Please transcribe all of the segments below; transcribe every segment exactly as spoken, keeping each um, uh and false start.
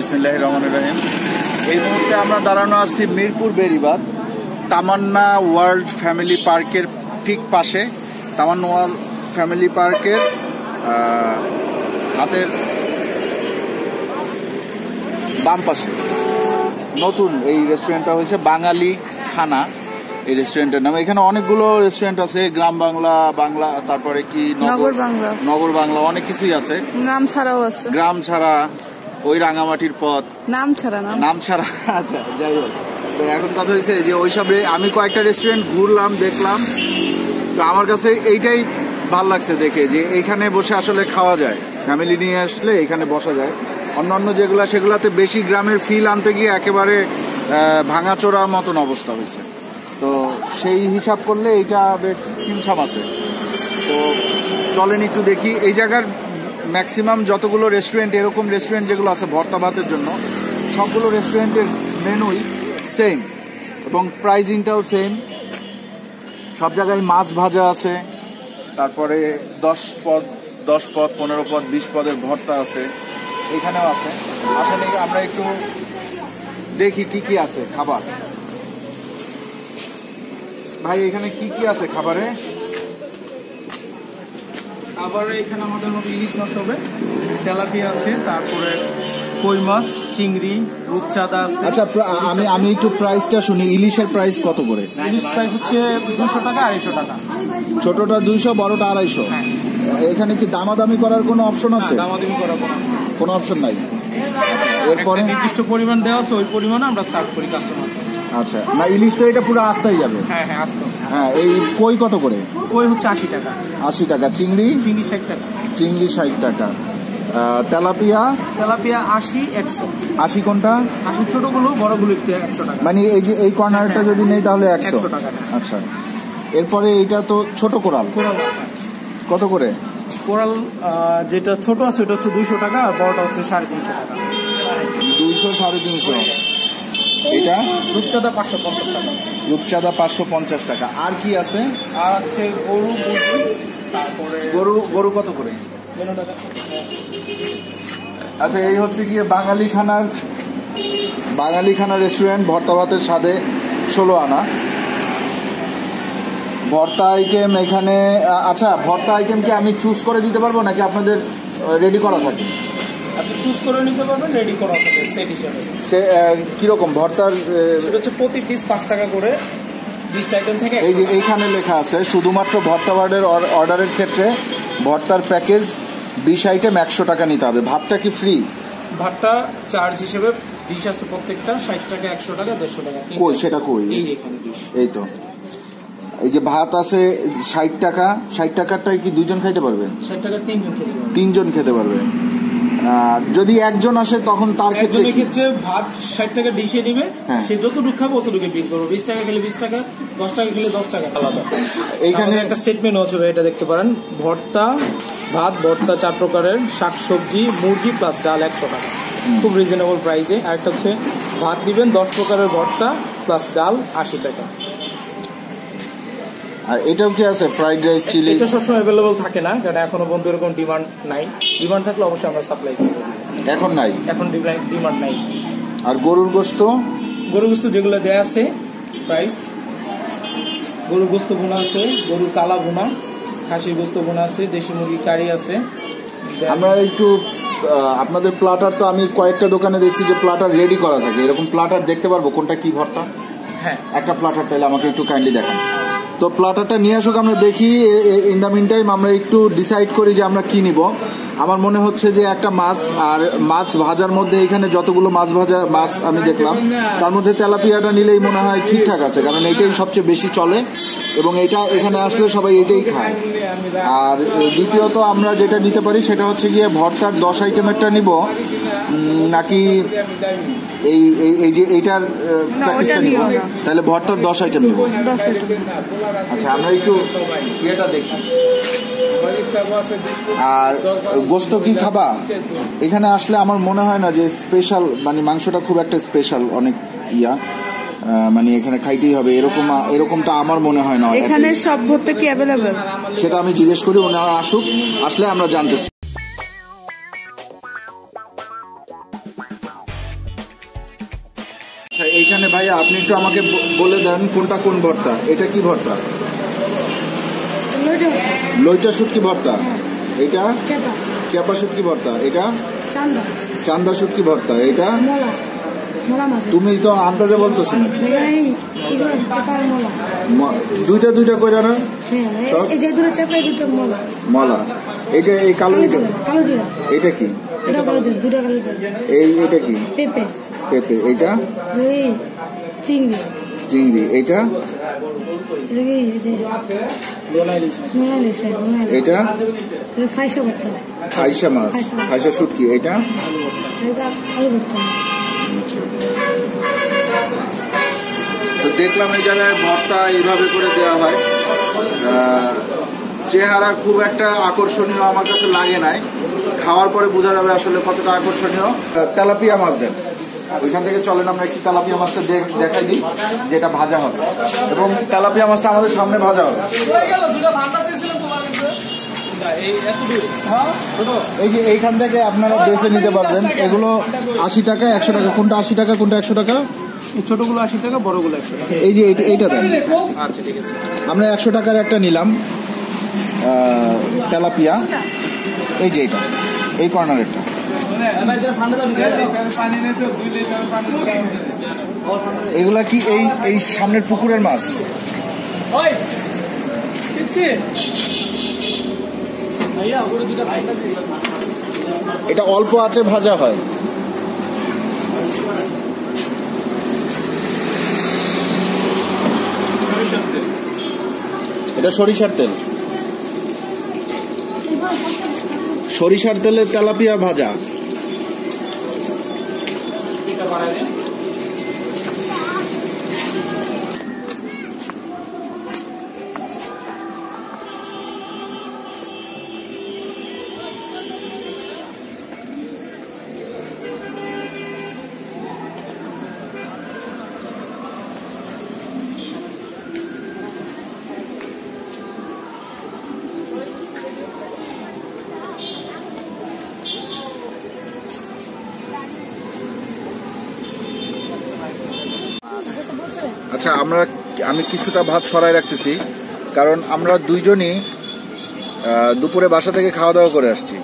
বিসমিল্লাহির রহমানির রহিম। এই মুহূর্তে আমরা দাঁড়ানো আছি মিরপুর বেড়িবাঁধ তামান্না ওয়ার্ল্ড ফ্যামিলি পার্কের ঠিক পাশে। তামান্না ওয়ার্ল্ড ফ্যামিলি পার্কের হাতের বাম পাশে নতুন এই রেস্টুরেন্টটা হয়েছে বাঙালি খানা। এই রেস্টুরেন্টের নাম, এখানে অনেকগুলো রেস্টুরেন্ট আছে, গ্রাম বাংলা, বাংলা, তারপরে কি নগর বাংলা, নগর বাংলা, অনেক কিছুই আছে। নাম ছাড়াও আছে, গ্রাম ছাড়া, ওই রাঙামাটির পথ, নাম ছাড়া, নাম ছাড়া। আচ্ছা, যাই হোক, তো এখন কথা হয়েছে যে ওইসব আমি কয়েকটা রেস্টুরেন্ট ঘুরলাম, দেখলাম, তো আমার কাছে এইটাই ভাল লাগছে দেখে যে এইখানে বসে আসলে খাওয়া যায়, ফ্যামিলি নিয়ে আসলে এখানে বসা যায়। অন্যান্য যেগুলা সেগুলাতে বেশি গ্রামের ফিল আনতে গিয়ে একেবারে ভাঙাচোরা মতন অবস্থা হয়েছে। তো সেই হিসাব করলে এইটা বেশ হিমসাম আছে। তো চলেন একটু দেখি এই জায়গার ম্যাক্সিমাম যতগুলো রেস্টুরেন্ট, এরকম রেস্টুরেন্ট যেগুলো আছে ভর্তা ভাতের জন্য, সবগুলো রেস্টুরেন্টের মেনুই সেম এবং প্রাইজিংটাও সেম। সব জায়গায় মাছ ভাজা আছে, তারপরে দশ পদ দশ পদ পনেরো পদ বিশ পদের ভর্তা আছে, এখানেও আছে। আসলে আমরা একটু দেখি কি কি আছে খাবার। ভাই, এখানে কি কি আছে খাবারে? খাবারে এখানে আমাদের মধ্যে ইলিশ মাছ হবে, তেলাপিয়া আছে, তারপরে কই মাছ, চিংড়ি, রূপচাঁদা আছে। আচ্ছা, আমি আমি একটু প্রাইসটা শুনি। ইলিশের প্রাইস কত করে? ইলিশ প্রাইস হচ্ছে দুশো টাকা, আড়াইশো টাকা। ছোটটা দুইশো, বড়টা আড়াইশো। এখানে কি দামাদামি করার কোনো অপশন আছে? দামাদামি করার কোনো অপশন নাই। এরপরে নির্দিষ্ট পরিমাণ দেওয়া আছে, ওই পরিমাণে আমরা সার্ভ করি কাস্টমার। আচ্ছা, না ইলিশ তো এটা পুরো আস্তাই যাবে? হ্যাঁ হ্যাঁ, আস্ত। হ্যাঁ, এই কই কত করে? কই হচ্ছে আশি টাকা। আশি টাকা। চিংড়ি? চিংড়ি ষাট টাকা। চিংড়ি ষাট টাকা। তেলাপিয়া? তেলাপিয়া আশি, একশো। আশি কোনটা? আশি ছোটগুলো, বড়গুলো একশো টাকা। মানে এই যে এই কর্নারটা যদি নেই তাহলে একশো টাকা। আচ্ছা, এরপরে এইটা তো ছোট কোরাল, কোরাল কত করে? কোরাল যেটা ছোট আছে ওটা হচ্ছে দুইশো টাকা, আর বড়টা হচ্ছে সাড়ে তিনশো টাকা। দুইশো সাড়ে তিনশো। এটা রূপচাঁদা পাঁচশো পঞ্চাশ টাকা। রূপচাঁদা পাঁচশো পঞ্চাশ টাকা। আর কি আছে? আর আছে গরু, তারপরে গরু গরু কত করে? টাকা। আচ্ছা, এই হচ্ছে গিয়ে বাঙালি খানার বাঙালি খানা রেস্টুরেন্ট, ভর্তা ভাতের স্বাদে ষোলো আনা। ভর্তা আইটেম এখানে। আচ্ছা, ভর্তা আইটেম কি আমি চুজ করে দিতে পারবো নাকি আপনাদের রেডি করা থাকে? আপনি চুজ করে নিতে পারবেন, রেডি করা থাকে সেট হিসেবে। সে কিরকম ভর্তার? এটা হচ্ছে প্রতি পিস পাঁচ টাকা করে, বিশটা আইটেম থেকে। এই যে এইখানে লেখা আছে শুধুমাত্র ভর্তা ভাতের অর্ডারের ক্ষেত্রে ভর্তার প্যাকেজ বিশ আইটেম একশো টাকা নিতে হবে। ভাতটা কি ফ্রি? ভাতটা চার্জ হিসেবে ডিশ আছে প্রত্যেকটা, ষাট টাকা, একশো টাকা, দেড়শো টাকা। কই সেটা কই? এই এখানে ডিশ। এই তো, এই যে ভাত আছে ষাট টাকা। ষাট টাকারটাই কি দুইজন খাইতে পারবেন? ষাট টাকা তিনজন খেতে পারবেন। তিনজন খেতে পারবে। যদি একজন আসে তখন তার ক্ষেত্রে ক্ষেত্রে ভাত ষাট টাকা ডিশে নিবে, সে যতটুকু খাবে অতটুকু বিল করবো। বিশ টাকা খেলে বিশ টাকা, দশ টাকা খেলে দশ টাকা আলাদা। এইখানে একটা সেট মেনু আছে, এটা দেখতে পারেন। ভর্তা, ভাত, ভর্তা চার প্রকারের, শাকসবজি, মুরগি প্লাস ডাল একশো টাকা, খুব রিজনেবল প্রাইসে। আর একটা হচ্ছে ভাত দিবেন দশ প্রকারের ভর্তা প্লাস ডাল আশি টাকা। আর এটাও কি আছে ফ্রাইড রাইস, চিলি? এটা সবসময় অ্যাভেলেবল থাকে না, কারণ এখনো বন্ধু এরকম ডিমান্ড নাই। ডিমান্ড থাকলে অবশ্যই আমরা সাপ্লাই করবো, এখন নাই, এখন ডিমান্ড নাই। আর গরুর গোস্ত? গরুর গোস্ত যেগুলো দেয়া আছে প্রাইস, গরুর গোস্ত বোনা আছে, গরুর কালা বোনা, খাসির গোস্ত বোনা আছে, দেশি মুরগি কারি আছে। আমরা একটু আপনাদের প্লাটার তো আমি কয়েকটা দোকানে দেখছি যে প্লাটার রেডি করা থাকে, এরকম প্লাটার দেখতে পারবো কোনটা কি ভর্তা? হ্যাঁ, একটা প্লাটার তাহলে আমাকে একটু কাইন্ডলি দেখান। তো প্লাটারটা নিয়ে আসুক, আমরা দেখি। ইন দ্য মিন টাইম আমরা একটু ডিসাইড করি যে আমরা কি নিব। আমার মনে হচ্ছে যে একটা মাছ, আর মাছ ভাজার মধ্যে এখানে যতগুলো মাছ ভাজা মাছ আমি দেখলাম তার মধ্যে তেলাপিয়াটা নিলেই মনে হয় ঠিকঠাক আছে, কারণ এইটাই সবচেয়ে বেশি চলে এবং এটা এখানে আসলে সবাই এটাই খায়। আর দ্বিতীয়ত আমরা যেটা নিতে পারি সেটা হচ্ছে গিয়ে ভর্তার দশ আইটেমেরটা নিব নাকি এই এই যে এইটার প্যাকেজটা নিব? তাহলে ভর্তার দশ আইটেম নিব। আচ্ছা, আমরা একটু ইয়েটা দেখি। আর গোস্ত কি খাবা? এখানে আসলে আমার মনে হয় না যে স্পেশাল, মানে মাংসটা খুব একটা স্পেশাল, অনেক ইয়া, মানে এখানে খাইতেই হবে এরকম, এরকমটা আমার মনে হয় না। এখানে সব ভর্তা কি অ্যাভেলেবল সেটা আমি জিজ্ঞেস করি, ওনারা আসুক, আসলে আমরা জানতেছি। এইখানে ভাইয়া আপনি একটু আমাকে বলে দেন কোনটা কোন ভর্তা? এটা কি ভর্তা? লইটা শুটকি ভর্তা। এটা চেপা শুটকি ভর্তা। এটা চান্দা শুটকি ভর্তা। এটা তুমি তো আন্দাজে বলতেছ না, দুইটা দুইটা করে না মলা। এটা এই কালো এটা কি? এই এটা কি? পেঁপে। এটা চিংড়ি। এটা এটা ফাইসা মাছ, ফাইসা শুটকি। এটা তো দেখলাম এই জায়গায় ভর্তা এইভাবে করে দেওয়া হয়। চেহারা খুব একটা আকর্ষণীয় আমার কাছে লাগে নাই, খাওয়ার পরে বোঝা যাবে আসলে কতটা আকর্ষণীয়। তেলাপিয়া মাছ দেন ওইখান থেকে। চলেন আমরা একটু তেলাপিয়া মাছটা দেখাই দিই, যেটা ভাজা হবে, এবং তেলাপিয়া মাছটা আমাদের সামনে ভাজা হবে। এই যে এইখান থেকে আপনারা বেছে নিতে পারবেন। এগুলো আশি টাকা, একশো টাকা। কোনটা আশি টাকা, কোনটা একশো টাকা? ছোটগুলো আশি টাকা, বড়গুলো একশো টাকা। এই যে এইটা দেন। আচ্ছা ঠিক আছে, আমরা একশো টাকার একটা নিলাম তেলাপিয়া। এই যে এইটা, এই কর্নারেরটা। এগুলা কি এই এই সামনের পুকুরের মাছ? এটা অল্প আছে ভাজা হয়। এটা সরিষার তেল, সরিষার তেলে তেলাপিয়া ভাজা। আচ্ছা, আমরা আমি কিছুটা ভাত সরাই রাখতেছি, কারণ আমরা দুইজনই দুপুরে বাসা থেকে খাওয়া দাওয়া করে আসছি।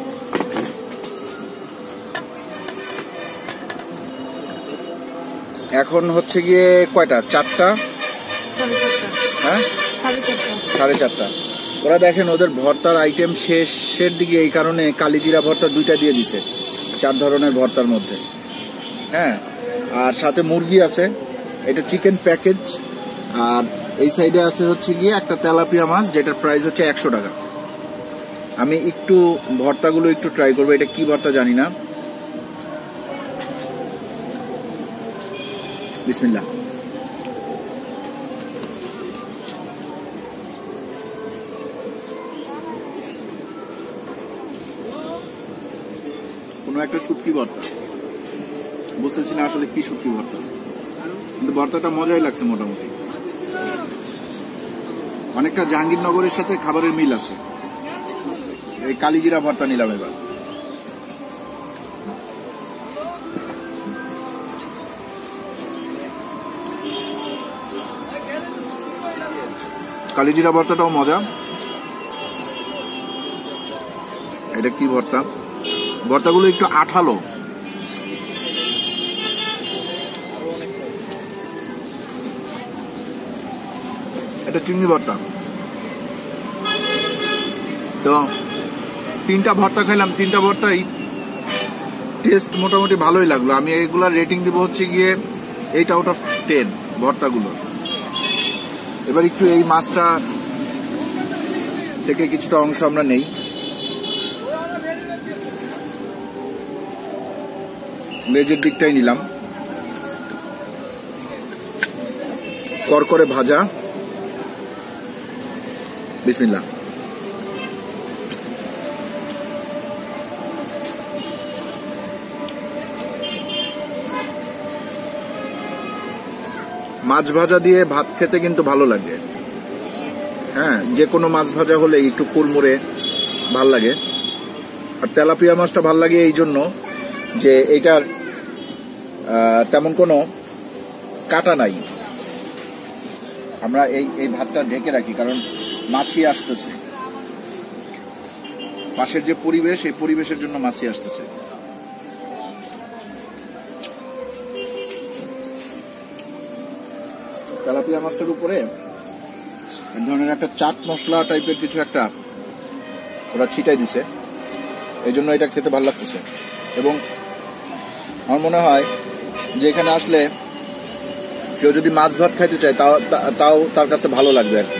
এখন হচ্ছে গিয়ে কয়টা? চারটা, হ্যাঁ সাড়ে চারটা। ওরা দেখেন ওদের ভর্তার আইটেম শেষের দিকে, এই কারণে কালিজিরা ভর্তা দুইটা দিয়ে দিছে চার ধরনের ভর্তার মধ্যে। হ্যাঁ, আর সাথে মুরগি আছে, এটা চিকেন প্যাকেজ। আর এই সাইডে আছে হচ্ছে গিয়ে একটা তেলাপিয়া মাছ, যেটার প্রাইস হচ্ছে একশো টাকা। আমি একটু ভর্তাগুলো একটু ট্রাই করবো। এটা কি ভর্তা জানি না। বিসমিল্লাহ। কোনো একটা শুটকি ভর্তা, বুঝতেছি না আসলে কি শুটকি ভর্তা, কিন্তু ভর্তাটা মজাই লাগছে মোটামুটি। অনেকটা জাহাঙ্গীরনগরের সাথে খাবারের মিল আছে। এই কালিজিরা ভর্তা নিলাম এবার। কালিজিরা ভর্তাটাও মজা। এটা কি ভর্তা? ভর্তাগুলো একটু আঠালো। এটা চিংড়ি ভর্তা। তো তিনটা ভর্তা খাইলাম, তিনটা ভর্তাই টেস্ট মোটামুটি ভালোই লাগলো। আমি এগুলার রেটিং দিব হচ্ছে গিয়ে এইট আউট অফ টেন ভর্তাগুলো। এবার একটু এই মাছটা থেকে কিছুটা অংশ আমরা নেই। লেজের দিকটাই নিলাম। করকরে ভাজা। বিসমিল্লাহ। মাছ ভাজা দিয়ে ভাত খেতে কিন্তু ভালো লাগে। হ্যাঁ, যে কোনো মাছ ভাজা হলে একটু কুড়মুড়ে ভাল লাগে। আর তেলাপিয়া মাছটা ভাল লাগে এই জন্য যে এইটার তেমন কোনো কাটা নাই। আমরা এই এই ভাতটা ঢেকে রাখি কারণ মাছি আসতেছে, পাশের যে পরিবেশ এই পরিবেশের জন্য মাছি আসতেছে। তেলাপিয়া মাছটার উপরে এক ধরনের একটা চাট মশলা টাইপের কিছু একটা ওরা ছিটাই দিছে, এই জন্য এটা খেতে ভালো লাগতেছে। এবং আমার মনে হয় যে এখানে আসলে কেউ যদি মাছ ভাত খাইতে চায় তাও তাও তার কাছে ভালো লাগবে আর কি।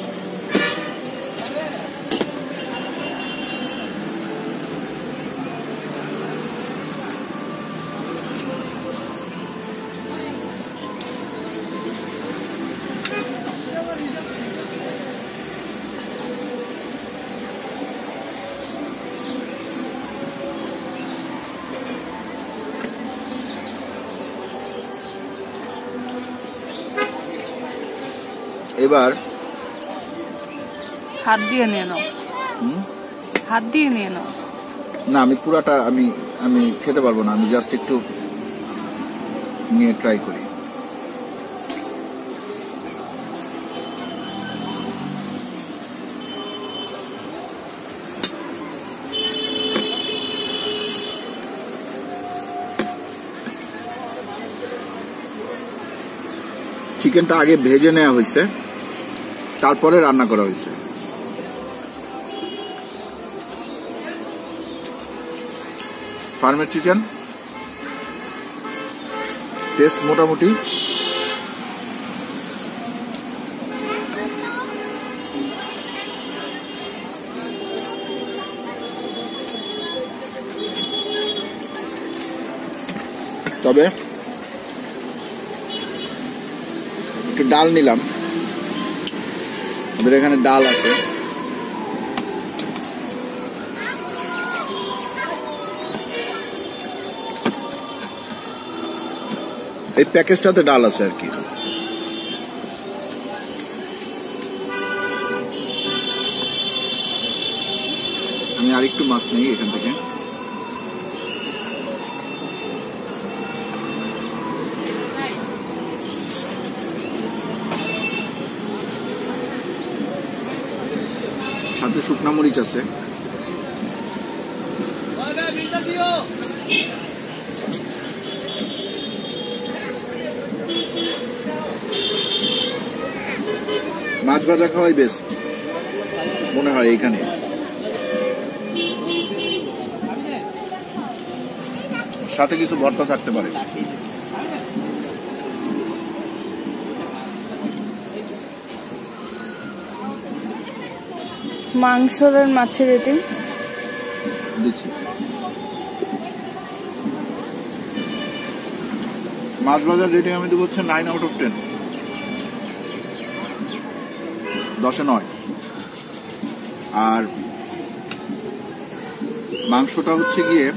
এবার হাত দিয়ে নিয়ে নাও, হাত দিয়ে নিয়ে নাও। না আমি পুরাটা আমি আমি খেতে পারবো না, আমি জাস্ট একটু নিয়ে ট্রাই করি। চিকেনটা আগে ভেজে নেওয়া হয়েছে, তারপরে রান্না করা হয়েছে। ফার্মের চিকেন টেস্ট মোটামুটি, তবে একটু ডাল নিলাম, আমাদের এখানে ডাল আছে। এই প্যাকেজটাতে ডাল আছে আর কি। আমি আরেকটু মাছ নেই এখান থেকে। সাথে শুকনা মরিচ আছে। মাছ ভাজা খাওয়াই বেস্ট মনে হয় এইখানে। সাথে কিছু ভর্তা থাকতে পারে। মাংসর আর মাছের রেটিং দিচ্ছি। মাছ ভাজার রেটিং আমি দেবো হচ্ছে নাইন আউট অফ টেন, দশে নয়। আর মাংসটা হচ্ছে গিয়ে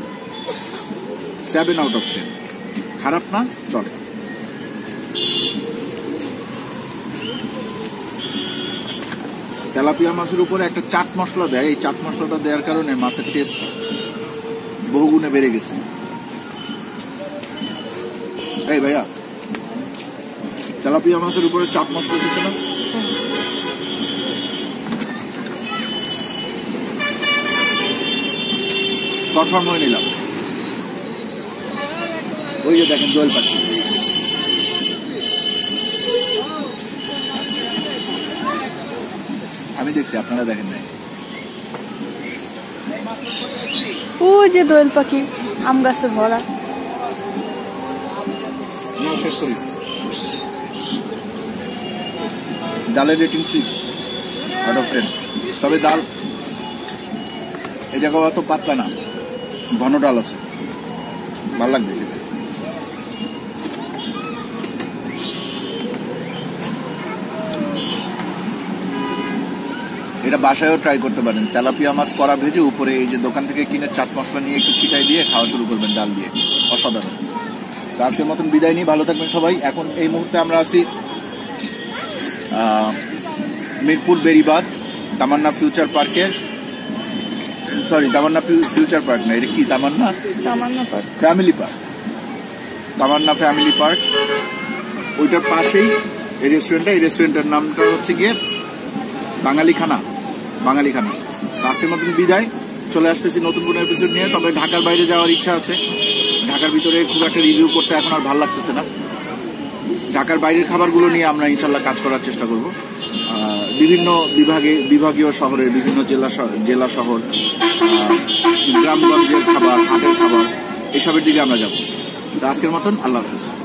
সেভেন আউট অফ টেন, খারাপ না, চলে। তেলাপিয়া মাছের উপরে একটা চাট মশলা দেয়, এই চাট মশলাটা দেওয়ার কারণে মাছের টেস্ট বহুগুণে বেড়ে গেছে। এই ভাইয়া, তেলাপিয়া মাছের উপরে চাট মশলা দিচ্ছে না? কনফার্ম হয়ে নিলাম। ওই যে দেখেন দোয়েল পাখি, আমি দেখছি, আপনারা দেখেন নাই। ওই যে দোয়েল পাখি আম গাছে ভরা। শেষ করি। ডালের rating six out of ten. তবে ডাল এই জায়গা অত পাতলা না, ঘন ডাল আছে, ভালো লাগবে। এটা বাসায়ও ট্রাই করতে পারেন। তেলাপিয়া মাছ কড়া ভেজে উপরে এই যে দোকান থেকে কিনে চাট মশলা নিয়ে একটু ছিটাই দিয়ে খাওয়া শুরু করবেন ডাল দিয়ে, অসাধারণ। তো আজকের মতন বিদায় নিই, ভালো থাকবেন সবাই। এখন এই মুহূর্তে আমরা আছি মিরপুর বেরিবাদ তামান্না ফিউচার পার্কের, সরি তামান্না ফিউচার পার্ক না, এটা কি Tamanna Tamanna park, family park, Tamanna family park. ওইটার পাশেই এই রেস্টুরেন্টটা। এই রেস্টুরেন্টের নামটা হচ্ছে গিয়ে বাঙালি খানা, বাঙালি খানা। আজকের মতন বিদায়, চলে আসতেছি নতুন কোনো এপিসোড নিয়ে। তবে ঢাকার বাইরে যাওয়ার ইচ্ছা আছে, ঢাকার ভিতরে খুব একটা রিভিউ করতে এখন আর ভালো লাগতেছে না। ঢাকার বাইরের খাবারগুলো নিয়ে আমরা ইনশাল্লাহ কাজ করার চেষ্টা করব। বিভিন্ন বিভাগে, বিভাগীয় শহরের বিভিন্ন জেলা জেলা শহর, গ্রামগঞ্জের খাবার, হাটের খাবার, এসবের দিকে আমরা যাব। আজকের মতন আল্লাহ হাফেজ।